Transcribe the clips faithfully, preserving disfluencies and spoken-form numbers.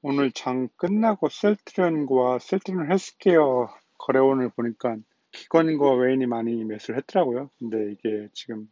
오늘 장 끝나고 셀트리온과 셀트리온 헬스케어 거래원을 보니까 기관과 외인이 많이 매수를 했더라고요. 근데 이게 지금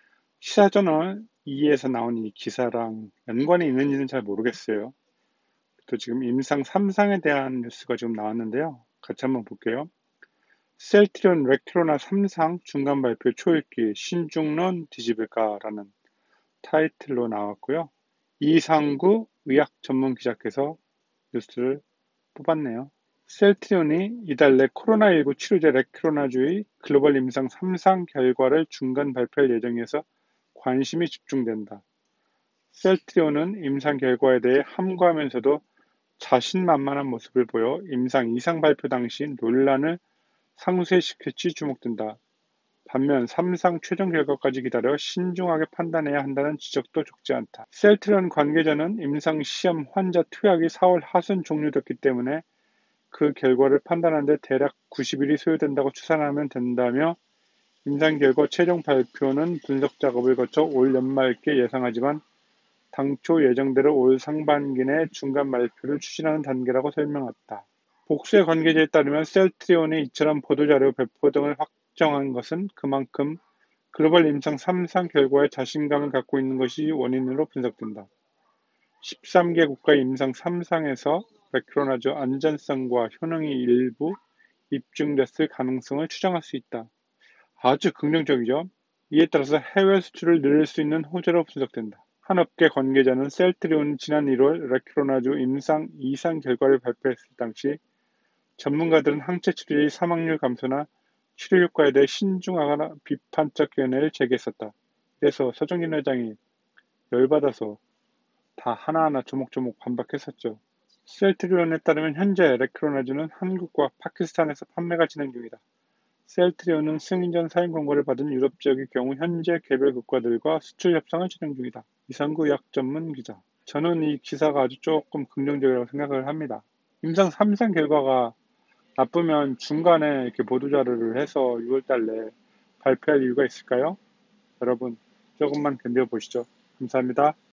시사저널 이에서 나온 이 기사랑 연관이 있는지는 잘 모르겠어요. 또 지금 임상 삼 상에 대한 뉴스가 지금 나왔는데요. 같이 한번 볼게요. 셀트리온 레크로나 삼 상 중간 발표 초읽기 신중론 뒤집을까라는 타이틀로 나왔고요. 이상구 의학 전문 기자께서 뉴스를 뽑았네요. 셀트리온이 이달 내 코로나십구 치료제 레크로나주의 글로벌 임상 삼 상 결과를 중간 발표할 예정이어서 관심이 집중된다. 셀트리온은 임상 결과에 대해 함구하면서도 자신만만한 모습을 보여 임상 이 상 발표 당시 논란을 상쇄시킬지 주목된다. 반면 삼 상 최종 결과까지 기다려 신중하게 판단해야 한다는 지적도 적지 않다. 셀트리온 관계자는 임상 시험 환자 투약이 사월 하순 종료됐기 때문에 그 결과를 판단하는 데 대략 구십 일이 소요된다고 추산하면 된다며 임상 결과 최종 발표는 분석 작업을 거쳐 올 연말께 예상하지만 당초 예정대로 올 상반기 내 중간 발표를 추진하는 단계라고 설명했다. 복수의 관계자에 따르면 셀트리온이 이처럼 보도자료 배포 등을 확정한 것은 그만큼 글로벌 임상 삼 상 결과에 자신감을 갖고 있는 것이 원인으로 분석된다. 십삼 개 국가 임상 삼 상에서 레크로나주 안전성과 효능이 일부 입증됐을 가능성을 추정할 수 있다. 아주 긍정적이죠. 이에 따라서 해외 수출을 늘릴 수 있는 호재로 분석된다. 한 업계 관계자는 셀트리온이 지난 일월 레크로나주 임상 이 상 결과를 발표했을 당시 전문가들은 항체 치료의 사망률 감소나 치료 효과에 대해 신중하거나 비판적 견해를 제기했었다. 그래서 서정진 회장이 열받아서 다 하나하나 조목조목 반박했었죠. 셀트리온에 따르면 현재 레크로나주는 한국과 파키스탄에서 판매가 진행 중이다. 셀트리온은 승인 전 사용 권고를 받은 유럽 지역의 경우 현재 개별 국가들과 수출 협상을 진행 중이다. 이상구 약 전문 기자. 저는 이 기사가 아주 조금 긍정적이라고 생각을 합니다. 임상 삼 상 결과가 나쁘면 중간에 이렇게 보도자료를 해서 유월 달 내에 발표할 이유가 있을까요? 여러분, 조금만 견뎌보시죠. 감사합니다.